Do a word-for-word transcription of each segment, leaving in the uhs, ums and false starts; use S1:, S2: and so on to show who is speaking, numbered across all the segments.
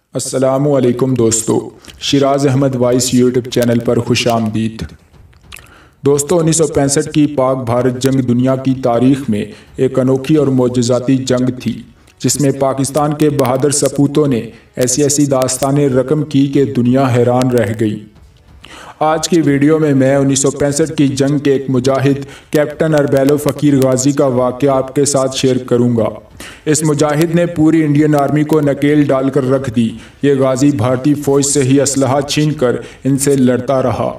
S1: السلام علیکم دوستو، Shiraz Ahmed voice YouTube channel پر خوش آمدید۔ دوستو، انیس سو پینسٹھ کی پاک بھارت جنگ دنیا کی تاریخ میں ایک انوکھی اور معجزاتی جنگ تھی، جس میں پاکستان کے بہادر سپوتوں نے ایسی ایسی داستانیں رقم کی کہ دنیا حیران رہ گئی۔ آج کی ویڈیو میں میں انیس سو پینسٹھ کی جنگ کے ایک مجاہد کیپٹن اربیلو فقیر غازی کا واقعہ آپ کے ساتھ شیئر کروں گا۔ اس مجاہد نے پوری انڈین آرمی کو نکیل ڈال کر رکھ دی۔ یہ غازی بھارتی فوج سے ہی اسلحہ چھین کر ان سے لڑتا رہا۔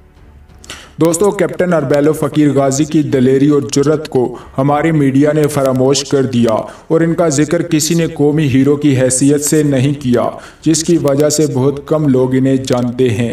S1: دوستو، کیپٹن اربیلو فقیر غازی کی دلیری اور جرأت کو ہماری میڈیا نے فراموش کر دیا اور ان کا ذکر کسی نے قومی ہیرو کی حیثیت سے نہیں کیا، جس کی وجہ سے بہت کم لوگ انہیں جانتے ہیں۔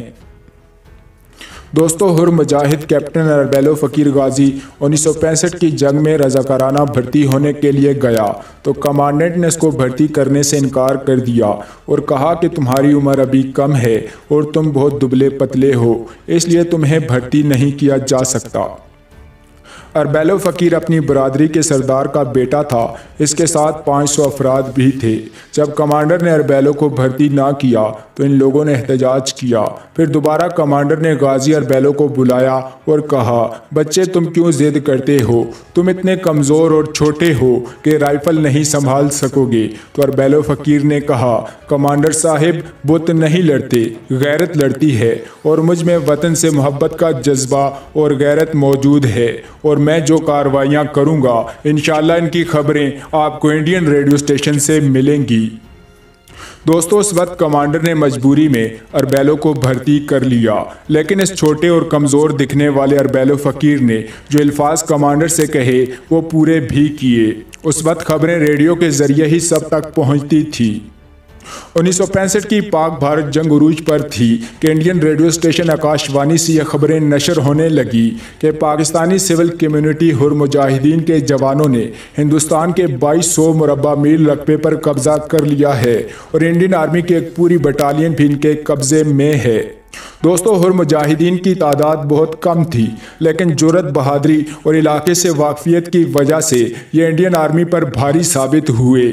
S1: دوستو، ہر مجاہد کیپٹن اربیلو فقیر غازی انیس سو پینسٹھ کی جنگ میں رضاکارانہ بھرتی ہونے کے لیے گیا تو کمانڈنٹ نے اس کو بھرتی کرنے سے انکار کر دیا اور کہا کہ تمہاری عمر ابھی کم ہے اور تم بہت دبلے پتلے ہو، اس لیے تمہیں بھرتی نہیں کیا جا سکتا۔ اربیلو فقیر اپنی برادری کے سردار کا بیٹا تھا، اس کے ساتھ پانچ سو افراد بھی تھے۔ جب کمانڈر نے اربیلو کو بھرتی نہ کیا تو ان لوگوں نے احتجاج کیا۔ پھر دوبارہ کمانڈر نے غازی اربیلو کو بلایا اور کہا، بچے تم کیوں ضد کرتے ہو؟ تم اتنے کمزور اور چھوٹے ہو کہ رائفل نہیں سنبھال سکو گے۔ تو اربیلو فقیر نے کہا، کمانڈر صاحب، بت نہیں لڑتے، غیرت لڑتی ہے، اور مجھ میں وطن سے محبت کا جذبہ اور غیرت موجود ہے، اور میں جو کارروائیاں کروں گا انشاءاللہ ان کی خبریں آپ کو انڈین ریڈیو اسٹیشن سے ملیں گی۔ دوستو، اس وقت کمانڈر نے مجبوری میں اربیلو کو بھرتی کر لیا، لیکن اس چھوٹے اور کمزور دکھنے والے اربیلو فقیر نے جو الفاظ کمانڈر سے کہے وہ پورے بھی کیے۔ اس وقت خبریں ریڈیو کے ذریعے ہی سب تک پہنچتی تھی۔ انیس سو پینسٹھ کی پاک بھارت جنگ عروج پر تھی کہ Indian radio station Akashvani سے یہ خبریں نشر ہونے لگی کہ پاکستانی سول کمیونٹی ہر مجاہدین کے جوانوں نے ہندوستان کے بائیس سو مربع میل رقبے پر قبضہ کر لیا ہے اور انڈین آرمی کی ایک پوری بٹالین بھی ان کے قبضے میں ہے۔ دوستو، ہر مجاہدین کی تعداد بہت کم تھی، لیکن جرأت، بہادری اور علاقے سے واقفیت کی وجہ سے یہ انڈین آرمی پر بھاری ثابت ہوئے۔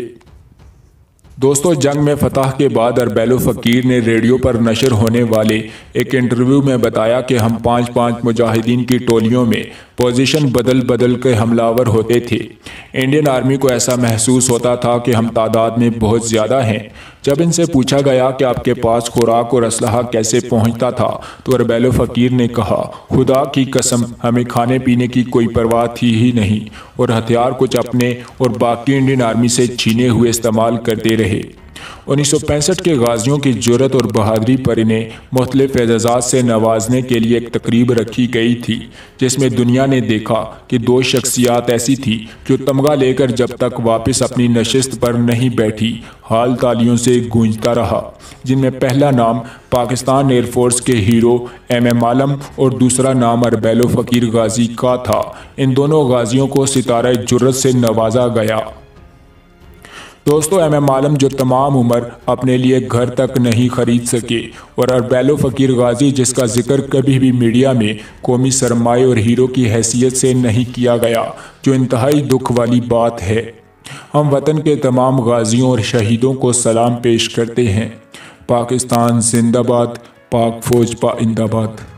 S1: دوستو، جنگ میں فتح کے بعد اربیلو فقیر نے ریڈیو پر نشر ہونے والے ایک انٹرویو میں بتایا کہ ہم پانچ پانچ مجاہدین کی ٹولیوں میں پوزیشن بدل بدل کے حملہ ہوتے تھے۔ انڈین آرمی کو ایسا محسوس ہوتا تھا کہ ہم تعداد میں بہت زیادہ ہیں۔ جب ان سے پوچھا گیا کہ آپ کے پاس خوراک اور اسلحہ کیسے پہنچتا تھا تو اربیلو فقیر نے کہا، خدا کی قسم، ہمیں کھانے پینے کی کوئی پرواہ تھی ہی نہیں، اور ہتھیار کچھ اپنے اور باقی انڈین آرمی سے چھینے ہوئے استعمال کرتے رہے۔ انیس سو پینسٹھ کے غازیوں کی جرأت اور بہادری پر انہیں مختلف اعزازات سے نوازنے کے لیے ایک تقریب رکھی گئی تھی، جس میں دنیا نے دیکھا کہ دو شخصیات ایسی تھی جو تمغہ لے کر جب تک واپس اپنی نشست پر نہیں بیٹھی حال تالیوں سے گونجتا رہا، جن میں پہلا نام پاکستان ایئر فورس کے ہیرو ایم ایم عالم اور دوسرا نام اربیلو فقیر غازی کا تھا۔ ان دونوں غازیوں کو ستارہ جرأت سے نوازا گیا۔ دوستو، ایم ایم عالم جو تمام عمر اپنے لیے گھر تک نہیں خرید سکے، اور اربیلو فقیر غازی جس کا ذکر کبھی بھی میڈیا میں قومی سرمایہ اور ہیرو کی حیثیت سے نہیں کیا گیا، جو انتہائی دکھ والی بات ہے۔ ہم وطن کے تمام غازیوں اور شہیدوں کو سلام پیش کرتے ہیں۔ پاکستان زندہ باد، پاک فوج پائندہ باد۔